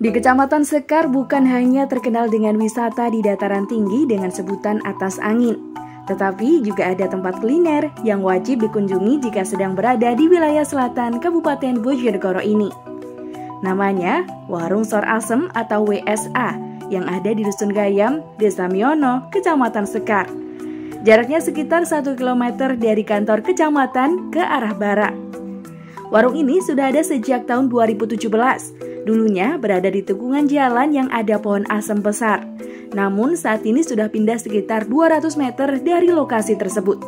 Di Kecamatan Sekar bukan hanya terkenal dengan wisata di dataran tinggi dengan sebutan atas angin, tetapi juga ada tempat kuliner yang wajib dikunjungi jika sedang berada di wilayah selatan Kabupaten Bojonegoro ini. Namanya Warung Sor Asem atau WSA yang ada di Dusun Gayam, Desa Miono, Kecamatan Sekar. Jaraknya sekitar 1 km dari kantor kecamatan ke arah barat. Warung ini sudah ada sejak tahun 2017. Dulunya berada di tikungan jalan yang ada pohon asem besar. Namun saat ini sudah pindah sekitar 200 meter dari lokasi tersebut.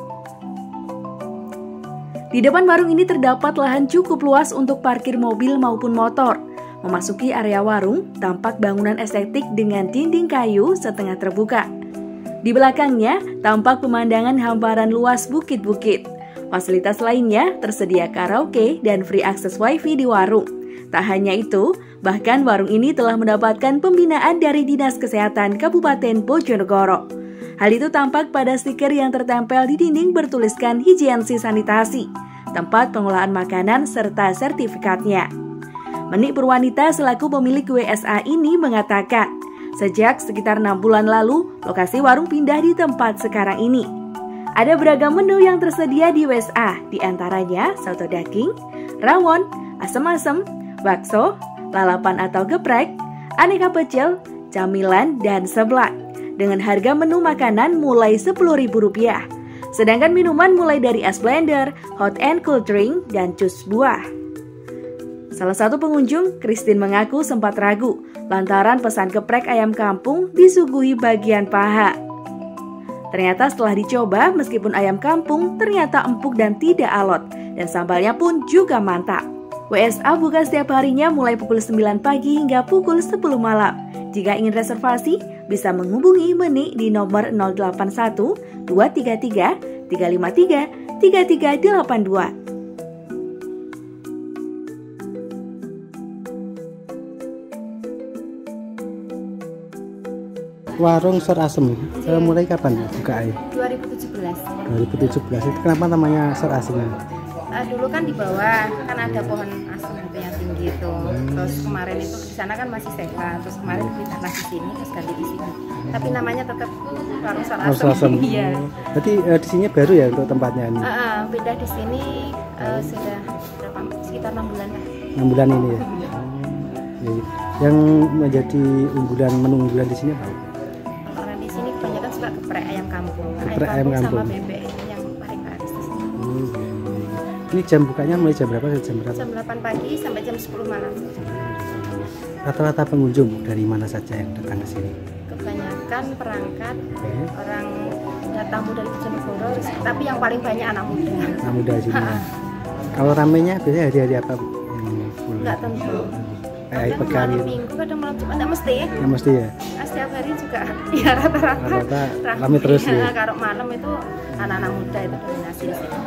Di depan warung ini terdapat lahan cukup luas untuk parkir mobil maupun motor. Memasuki area warung, tampak bangunan estetik dengan dinding kayu setengah terbuka. Di belakangnya, tampak pemandangan hamparan luas bukit-bukit. Fasilitas lainnya tersedia karaoke dan free akses wifi di warung. Tak hanya itu, bahkan warung ini telah mendapatkan pembinaan dari Dinas Kesehatan Kabupaten Bojonegoro. Hal itu tampak pada stiker yang tertempel di dinding bertuliskan higiensi sanitasi, tempat pengolahan makanan serta sertifikatnya. Menik Purwanita selaku pemilik WSA ini mengatakan, sejak sekitar 6 bulan lalu, lokasi warung pindah di tempat sekarang ini. Ada beragam menu yang tersedia di WSA, diantaranya soto daging, rawon, asem-asem, bakso, lalapan atau geprek, aneka pecel, camilan, dan seblak. Dengan harga menu makanan mulai Rp10.000. Sedangkan minuman mulai dari es blender, hot and cold drink, dan jus buah. Salah satu pengunjung, Christine mengaku sempat ragu lantaran pesan geprek ayam kampung disuguhi bagian paha. Ternyata setelah dicoba, meskipun ayam kampung ternyata empuk dan tidak alot, dan sambalnya pun juga mantap. WSA buka setiap harinya mulai pukul 9 pagi hingga pukul 10 malam. Jika ingin reservasi, bisa menghubungi Menik di nomor 081 233 353 3382. Warung Sor Asem, mulai kapan buka? 2017. 2017 itu kenapa namanya Sor Asem? Dulu kan di bawah kan ada pohon asem gitu yang tinggi itu. Terus kemarin itu di sana kan masih sehat. Terus kemarin kita di sini terus ganti di sini. Tapi namanya tetap Warung Sor Asem. Iya. Berarti di sini baru ya untuk tempatnya ini? Pindah di sini sudah berapa? Sekitar 6 bulan lah. 6 bulan ini ya. Yang menjadi menu unggulan di sini apa? Orang di sini kebanyakan suka geprek ayam kampung. Geprek ayam kampung sama bebek itu yang paling laris di sini. Ini jam bukanya mulai jam berapa? Jam 8 pagi sampai jam 10 malam. Rata-rata pengunjung dari mana saja yang datang ke sini? Kebanyakan perangkat orang tamu dari Bojonegoro, tapi yang paling banyak anak muda. Anak muda sini. Kalau ramenya biasanya hari-hari apa? Enggak tentu. Kayak pekan gitu. Minggu kadang malam Jumat enggak mesti. Enggak mesti ya. Setiap hari juga ya rata-rata ramai terus ya. Kalau malam itu anak-anak muda itu dominasi di sini.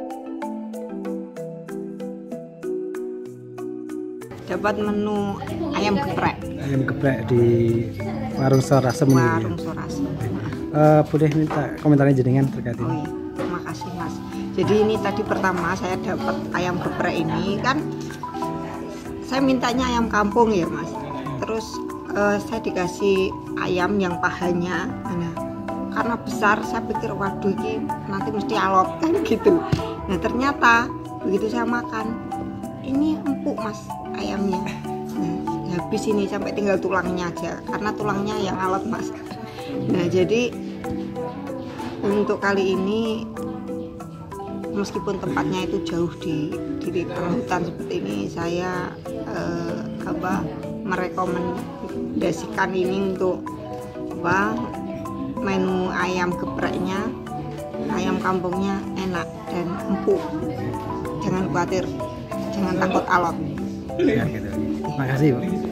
Dapat menu ayam geprek. Ayam geprek di Warung Sor Asem ini. Warung Sor Asem. Boleh minta komentarnya jenengan terkait ini? Oh iya, terima kasih Mas. Jadi ini tadi pertama saya dapat ayam geprek ini kan, saya mintanya ayam kampung ya Mas. Terus saya dikasih ayam yang pahanya, karena besar saya pikir waduh ini nanti mesti alot kan gitu. Nah ternyata begitu saya makan, ini empuk Mas ayamnya. Habis ini sampai tinggal tulangnya aja, karena tulangnya yang alot Mas. Nah jadi untuk kali ini meskipun tempatnya itu jauh di tengah hutan seperti ini, saya merekomendasikan ini untuk menu ayam gepreknya, ayam kampungnya enak dan empuk. Jangan khawatir, jangan takut alot. Ya, gitu. Makasih Bu.